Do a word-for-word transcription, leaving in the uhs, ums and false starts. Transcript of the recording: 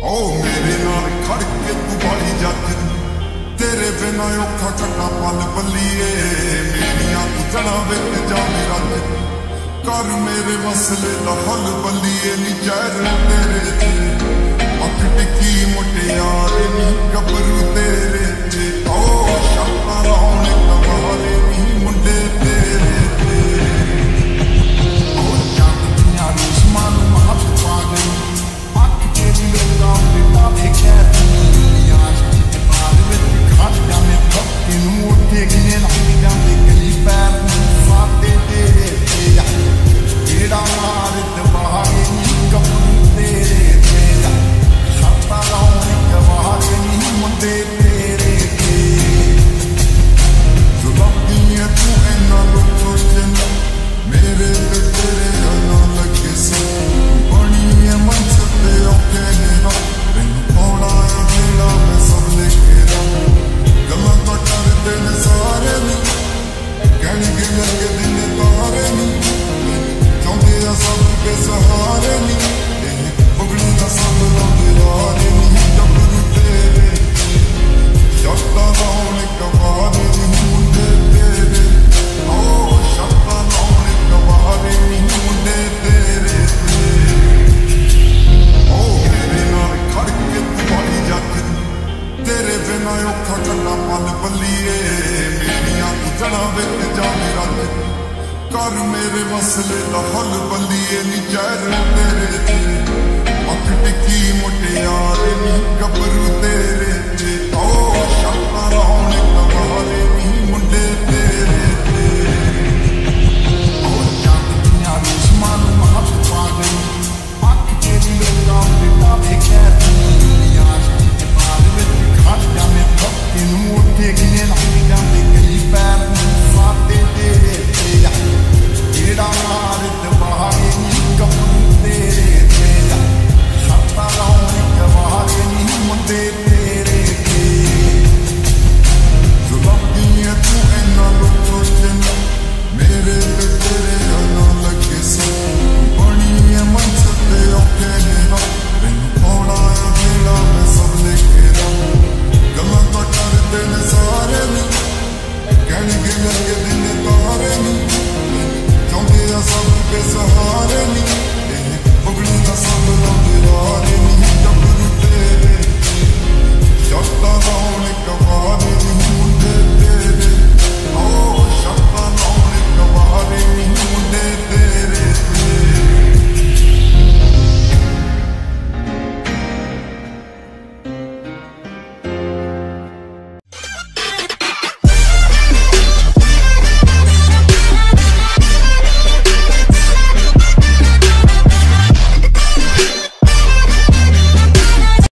ओ मेरे नाल खड़ के तू बाली जग तेरे बिना औखा कटा पल बल्लीए मेरिया तू जड़ा विच जाने रज कर मेरे मसले दा हल बल्लीए नी जहर तेरे ते अख टिकी मुटियारे नी गबरू तेरे ते ओ शक्का लाउण कवाले नी मुंडे तेरे ते ओ जग दियां दुश्मनां नूं हथ पा गई अख तेरी लोकां दे तावे खैर यार बाल विच खड़ जाने थक्के नूं उठे किने लग जांदे कई पैर साते तेरे ते जेड़ा मार दबाए नी गबरू तेरे ते छत्ता लाउण कवाले नी मुंडे तेरे ते जो लभदियां तू इन्ना लोकां च मेरे ते तेरे ना लगे सी बनी है मंच ते औखे नेरा मैनू पाउणा है जेड़ा मैं सब लेके रा गल्लां तां करदे ने सारे नी कहणगे लगे दिन तारे नी चाहुंदे आ सब बेसहारे नी पगड़ी दा सब लाउंदे यारे नी गबरू तेरे छत्ता लाउण कवाले नी मुंडे तेरे ओ छत्ता लाउण कवाले नी मुंडे तेरे ओ मेरे नाल खड़ के तू बाली जग तेरे बिना औखा कटा पल बल्लीए मेरिया तू जड़ा विच जाने रज कर मेरे मसले दा हल बल्लीए नी जहर तेरे ते अख टिकी